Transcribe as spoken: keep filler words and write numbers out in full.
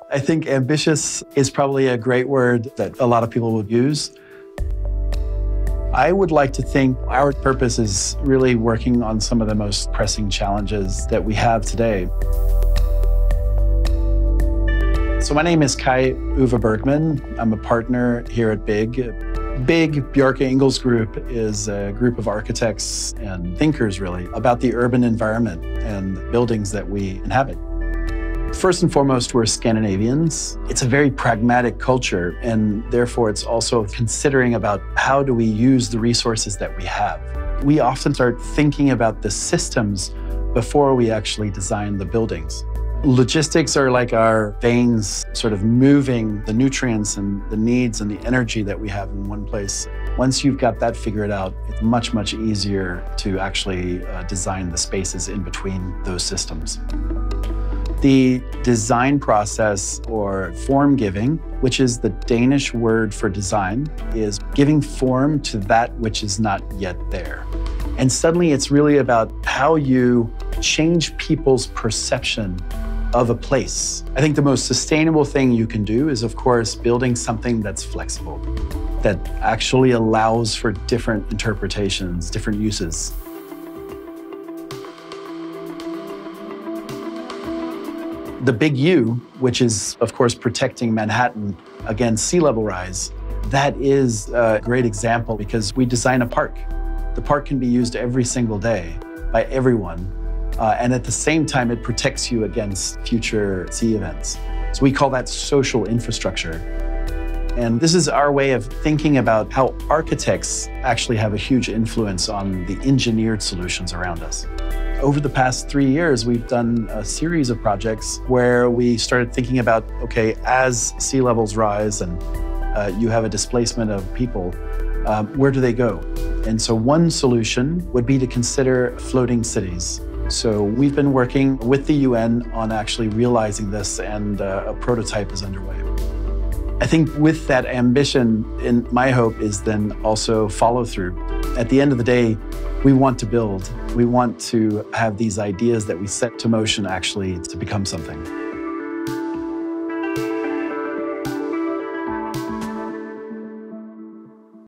I think ambitious is probably a great word that a lot of people would use. I would like to think our purpose is really working on some of the most pressing challenges that we have today. So my name is Kai-Uwe Bergmann. I'm a partner here at BIG. BIG, Bjarke Ingels Group, is a group of architects and thinkers, really, about the urban environment and buildings that we inhabit. First and foremost, we're Scandinavians. It's a very pragmatic culture, and therefore it's also considering about how do we use the resources that we have. We often start thinking about the systems before we actually design the buildings. Logistics are like our veins sort of moving the nutrients and the needs and the energy that we have in one place. Once you've got that figured out, it's much, much easier to actually uh, design the spaces in between those systems. The design process, or formgiving, which is the Danish word for design, is giving form to that which is not yet there. And suddenly it's really about how you change people's perception of a place. I think the most sustainable thing you can do is, of course, building something that's flexible, that actually allows for different interpretations, different uses. The big U, which is, of course, protecting Manhattan against sea level rise, that is a great example because we design a park. The park can be used every single day by everyone. Uh, and at the same time, it protects you against future sea events. So we call that social infrastructure. And this is our way of thinking about how architects actually have a huge influence on the engineered solutions around us. Over the past three years, we've done a series of projects where we started thinking about, okay, as sea levels rise and uh, you have a displacement of people, um, where do they go? And so one solution would be to consider floating cities. So we've been working with the U N on actually realizing this, and uh, a prototype is underway. I think with that ambition, in my hope is then also follow through. At the end of the day, we want to build. We want to have these ideas that we set to motion actually to become something.